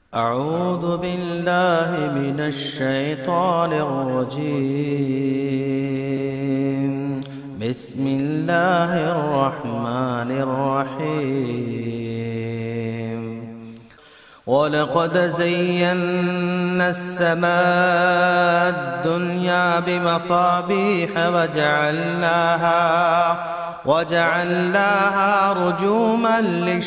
أعوذ بالله من الشيطان الرجيم. بسم الله الرحمن الرحيم. ولقد زينا السماء الدنيا بمصابيح وجعلناها رجوما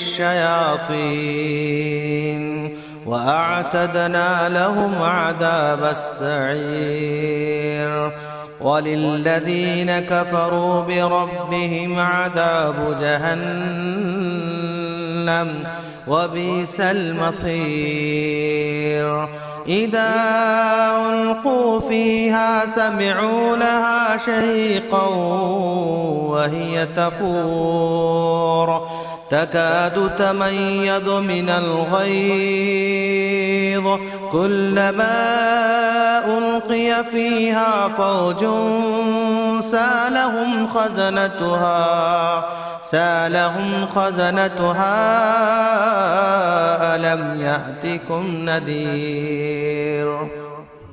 للشياطين وأعتدنا لهم عذاب السعير. وللذين كفروا بربهم عذاب جهنم وبئس المصير. إذا ألقوا فيها سمعوا لها شهيقا وهي تفور تكاد تميز من الغيظ كلما ألقي فيها فوج سالهم خزنتها ألم يأتكم نذير.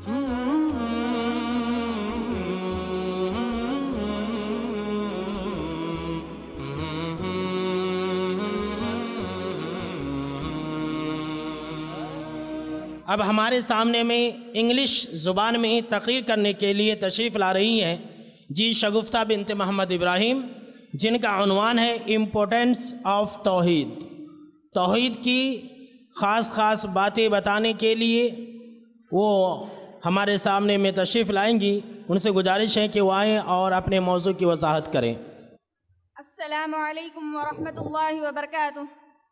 अब हमारे सामने में इंग्लिश ज़ुबान में तकरीर करने के लिए तशरीफ़ ला रही हैं जी शगुफ्ता बिनते मोहम्मद इब्राहिम, जिनका उन्वान है इम्पोर्टेंस ऑफ तौहीद। तौहीद की ख़ास बातें बताने के लिए वो हमारे सामने में तशरीफ़ लाएंगी। उनसे गुजारिश है कि वो आएँ और अपने मौजू की वजाहत करें। अस्सलामु अलैकुम वरहमतुल्लाहि वबरकातुह।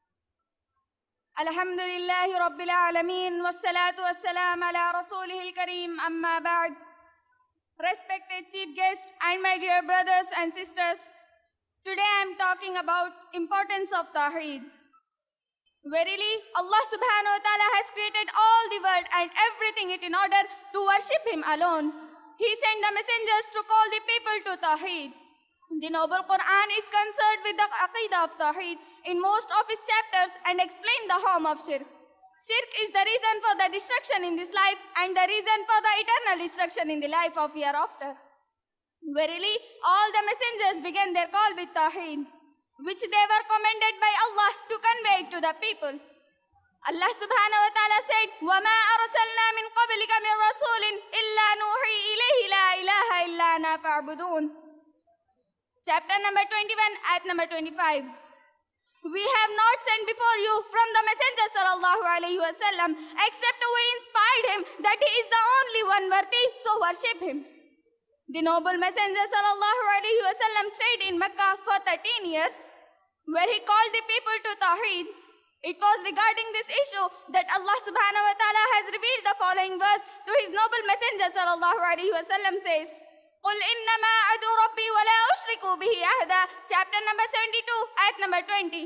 अल्हम्दुलिल्लाहि रब्बिल आलमीन वस्सलातु वस्सलाम अला रसूलिहिल करीम, अम्मा बाद। Respected chief guest and my dear brothers and sisters, today I am talking about importance of Tawheed. Verily, Allah subhanahu wa ta'ala has created all the world and everything in order to worship Him alone. He sent the messengers to call the people to Tawheed. The Noble Quran is concerned with the Aqidah of Tawheed in most of its chapters and explain the harm of Shirk. Shirk is the reason for the destruction in this life and the reason for the eternal destruction in the life of hereafter. Verily, all the messengers began their call with Tawheed, which they were commanded by Allah to convey it to the people. Allah subhanahu wa ta'ala said, وَمَا أَرْسَلْنَا مِنْ قَبْلِكَ مِنْ رَسُولٍ إِلَّا نُوحِي إِلَيْهِ لَا إِلَهَ إِلَّا أَنَا فَاعْبُدُونَ. Chapter number 21, ayat number 25. We have not sent before you from the Messenger sallallahu alaihi wasallam except we inspired him that he is the only one worthy, so worship him. The noble Messenger sallallahu alaihi wasallam stayed in Mecca for 13 years, where he called the people to Tawheed. It was regarding this issue that Allah subhanahu wa ta'ala has revealed the following verse to his noble Messenger sallallahu alaihi wasallam says, قُلْ إِنَّمَا أَدْعُو رَبِّي وَلَا أُشْرِكُ بِهِ أَحَدًا. Chapter number 72, ayat number 20.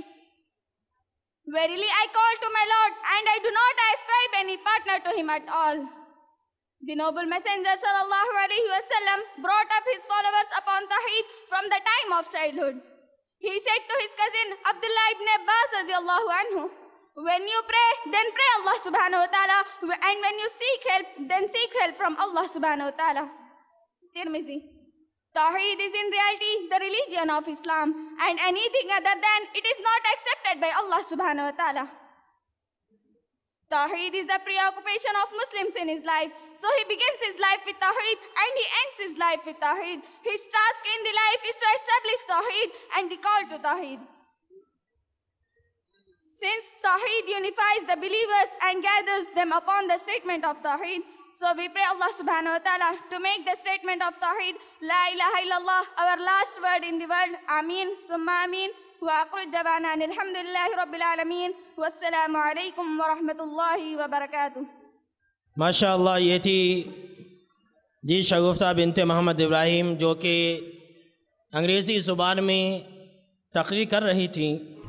Verily I call to my Lord and I do not ascribe any partner to him at all. The noble Messenger sallallahu alaihi wasallam brought up his followers upon Tawheed from the time of childhood. He said to his cousin Abdullah ibn Abbas radiyallahu anhu, when you pray, then pray Allah subhanahu wa ta'ala, and when you seek help, then seek help from Allah subhanahu wa ta'ala. Tirmizi. Tawheed is in reality the religion of Islam, and anything other than it is not accepted by Allah subhanahu wa ta'ala. Tawheed is the preoccupation of Muslims in his life. So he begins his life with Tawheed and he ends his life with Tawheed. His task in the life is to establish Tawheed and the call to Tawheed. Since Tawheed unifies the believers and gathers them upon the statement of Tawheed, so we pray Allah subhanahu wa ta'ala to make the statement of Tawheed, La ilaha illallah, our last word in the world. Ameen, summa ameen. Wa aqru dawana alhamdulillahi rabbil alameen. Wassalamu alaikum wa rahmatullahi wa barakatuh. माशाअल्लाह, ये थी जी शगुफ्ता बिनते मोहम्मद इब्राहिम, जो कि अंग्रेज़ी ज़ुबान में तकरीर कर रही थी।